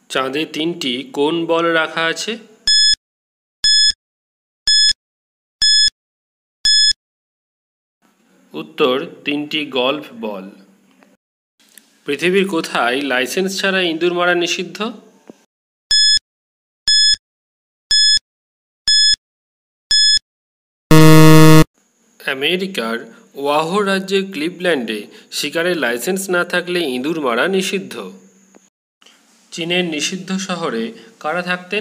চাঁদে 3টি কোন বল রাখা আছে? উত্তর 3টি গল্ফ বল। পৃথিবীর কোথায় লাইসেন্স ছাড়া ইঁদুর মারা নিষিদ্ধ? আমেরিকার ওয়াহো রাজ্যের ক্লিভল্যান্ডে শিকারের লাইসেন্স না থাকলে ইঁদুর মারা নিষিদ্ধ। চীনের নিষিদ্ধ শহরে কারা থাকতেন?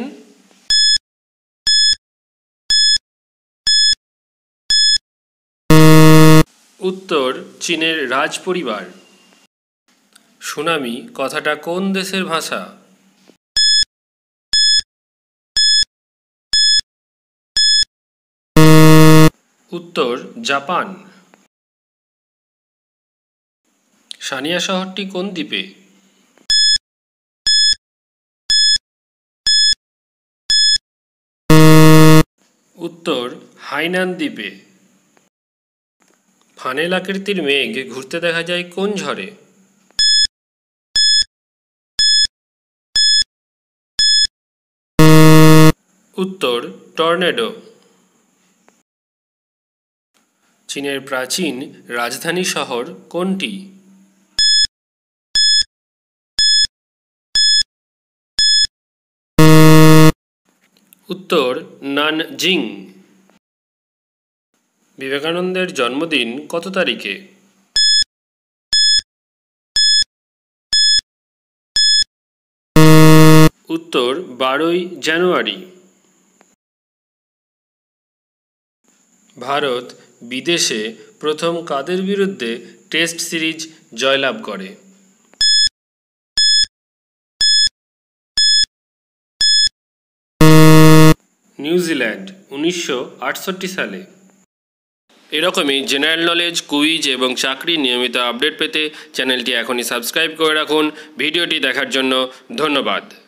উত্তর চীনের রাজ পরিবার। সুনামি কথাটা কোন দেশের ভাষা? উত্তর জাপান। সানিয়া শহরটি কোন দ্বীপে? উত্তর হাইনান দ্বীপে। ফানেল আকৃতির মেঘ ঘুরতে দেখা যায় কোন ঝড়ে? উত্তর টর্নেডো। চীনের প্রাচীন রাজধানী শহর কোনটি? উত্তর নানজিং। বিবেকানন্দের জন্মদিন কত তারিখে? উত্তর 12ই জানুয়ারি। ভারত বিদেশে প্রথম কাদের বিরুদ্ধে টেস্ট সিরিজ জয়লাভ করে? নিউজিল্যান্ড 1968 সালে। এরকমই জেনারেল নলেজ, কুইজ এবং চাকরি নিয়মিত আপডেট পেতে চ্যানেলটি এখনই সাবস্ক্রাইব করে রাখুন। ভিডিওটি দেখার জন্য ধন্যবাদ।